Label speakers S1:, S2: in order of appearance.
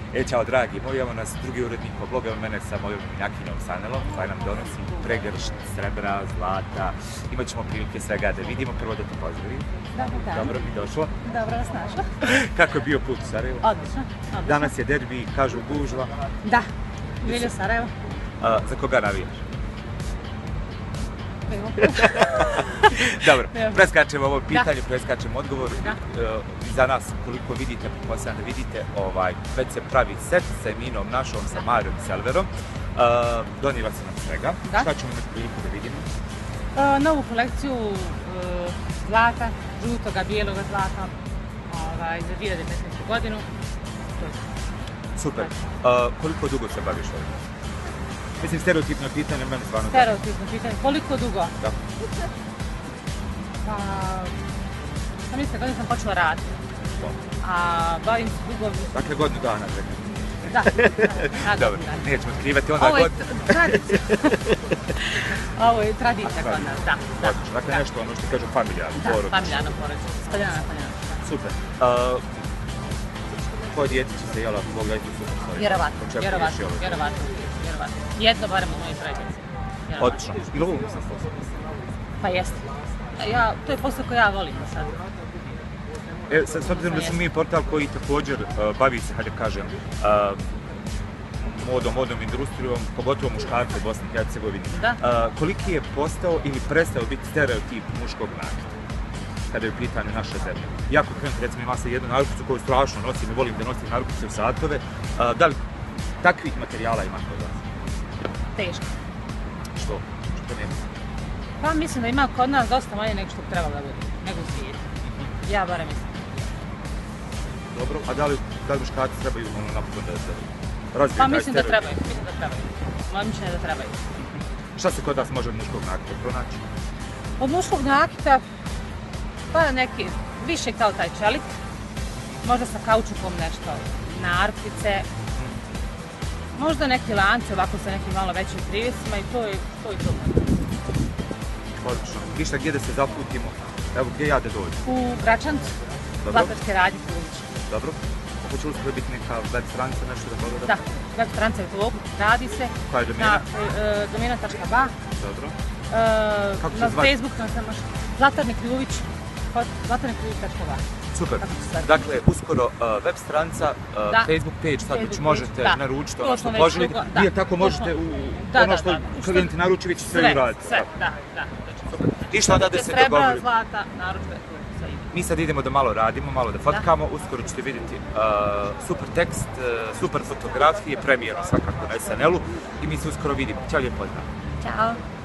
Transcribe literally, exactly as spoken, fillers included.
S1: E, čao dragi moji, evo nas drugi urednik po blogu, evo mene sa mojom minjakinjom Sanelom, koja nam donosi pregršt srebra, zlata. Imaćemo prilike svega da vidimo, prvo da te pozdravim.
S2: Dobar dan.
S1: Dobro mi došlo.
S2: Dobro vas našla.
S1: Kako je bio put u Sarajevo?
S2: Odlično, odlično.
S1: Danas je derbi, kažu gužva.
S2: Da, Vilja Sarajevo.
S1: A, za koga navijaš?
S2: Liverpool.
S1: Dobro,
S2: Evo.
S1: preskačemo ovo pitanje, preskačemo odgovor.
S2: Da.
S1: E, za nas, koliko vidite, pretpostavljam da vidite, ovaj, već se pravi set sa Eminom našom, sa Marijom i Selverom. Uh, donijela se nam svega.
S2: Da.
S1: Šta ćemo imati priliku da vidimo?
S2: Uh, novu kolekciju uh, zlata, žutoga, bijeloga zlata ovaj, za dvije hiljade petnaestu. godinu. To je to.
S1: Super. Uh, koliko dugo se baviš ovim? Mislim, stereotipno pitanje, meni stvarno...
S2: Stereotipno pitanje. Koliko dugo?
S1: Da.
S2: Pa... Sam iste godine sam počela raditi. A bavim se dugo...
S1: Dakle, godinu dana.
S2: Da, da,
S1: Dobro, nećemo otkrivati onda
S2: Ovo je
S1: god...
S2: tradicija. Ovo je tradicija kod nas, da. da.
S1: Odlično, dakle nešto ono što kažu familjarno,
S2: Da,
S1: porodično.
S2: familijarno porodično. Spaljana, spaljana.
S1: Super. Uh, koje dijete će se, jel, ako Bog da iti super stvari?
S2: Vjerovatno,
S1: Očekuješ
S2: vjerovatno,
S1: i ovo?
S2: vjerovatno, vjerovatno. Jedno barem u mojoj tradiciji.
S1: Odlično. Ili ovo nisam sposobno?
S2: Pa jeste. Ja, to je posao koji ja volim do sad.
S1: E, sad, s obzirom da smo mi portal koji također uh, bavi se, hajde kažem, uh, modom, modnom industrijom, pogotovo muškarca u Bosni i Hercegovini.
S2: Da.
S1: Uh, koliki je postao ili prestao biti stereotip muškog nakita kada je u pitanju naše zemlje? Ja konkretno, recimo, ima se jednu naručicu koju strašno nosim i volim da nosim naručice u satove. Uh, da li takvih materijala ima kod vas?
S2: Teško.
S1: Što? Što nema?
S2: Pa mislim da ima kod nas dosta manje nego što bi trebalo da bude, nego u svijetu. Ja barem mislim.
S1: Dobro, a da li, da li muškarci trebaju ono napokon da se razviju
S2: Pa
S1: taj
S2: mislim da
S1: stereotip?
S2: trebaju, mislim da trebaju. Moje mišljenje je da trebaju.
S1: Šta se kod vas može od muškog nakita pronaći?
S2: Od muškog nakita, pa neki, više kao taj čelik, možda sa kaučukom nešto, narkice, možda neki lance ovako sa nekim malo većim privjesima i to je to. Je to.
S1: Odlično. Ništa, gdje da se zaputimo? Evo, gdje ja da dođem?
S2: U Gračancu,
S1: Dobro.
S2: Zlatarske radnje Kulić.
S1: Dobro. Hoće li uskoro biti neka web stranica, nešto da pogledam?
S2: Da, web stranica je to, radi se.
S1: Koja je domena?
S2: Na e, domena tačka ba.
S1: Dobro.
S2: E,
S1: Kako se
S2: na
S1: zvati?
S2: Facebooku nam se može. Zlatarni Kljuvić, zlatarni kljuvić tačka ba.
S1: Super.
S2: Tako se zove.
S1: Dakle, uskoro uh, web stranica, uh,
S2: Da.
S1: Facebook page, sad već
S2: Facebook
S1: možete
S2: page, da.
S1: naručiti
S2: To
S1: ono
S2: smo
S1: što
S2: već
S1: poželite.
S2: dugo, da.
S1: Vi je tako
S2: To
S1: možete
S2: smo-
S1: u
S2: Da,
S1: ono
S2: da,
S1: što
S2: da.
S1: klijenti naruči, vi ćete sve
S2: Sve,
S1: uraditi.
S2: sve, da, da.
S1: I šta onda da se
S2: Srebra,
S1: dogovorimo?
S2: zlata, narudžbe, sve ide.
S1: Mi sad idemo da malo radimo, malo da fotkamo, uskoro ćete vidjeti uh, super tekst, uh, super fotografije, premijeru svakako na S N L-u i mi se uskoro vidimo. Ćao, lijep pozdrav.
S2: Ćao.